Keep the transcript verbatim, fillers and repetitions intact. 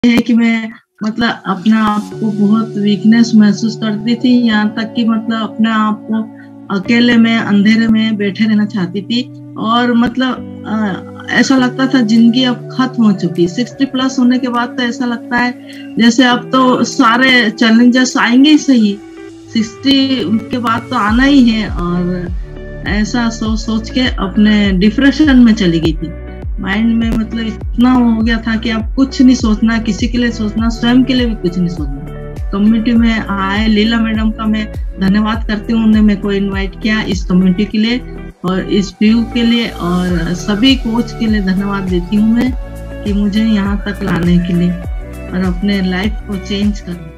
है कि मैं मतलब अपने आप को बहुत वीकनेस महसूस करती थी, यहाँ तक कि मतलब अपने आप को अकेले में अंधेरे में बैठे रहना चाहती थी और मतलब आ, ऐसा लगता था जिंदगी अब खत्म हो चुकी। सिक्सटी प्लस होने के बाद तो ऐसा लगता है जैसे अब तो सारे चैलेंजेस आएंगे ही सही, सिक्सटी के बाद तो आना ही है। और ऐसा सोच सोच के अपने डिप्रेशन में चली गई थी। माइंड में मतलब इतना हो गया था कि अब कुछ नहीं सोचना, किसी के लिए सोचना, स्वयं के लिए भी कुछ नहीं सोचना। कम्युनिटी में आए लीला मैडम का मैं धन्यवाद करती हूँ, उन्होंने मेरे को इनवाइट किया इस कम्युनिटी के लिए और इस व्यू के लिए, और सभी कोच के लिए धन्यवाद देती हूँ मैं कि मुझे यहाँ तक लाने के लिए और अपने लाइफ को चेंज करने।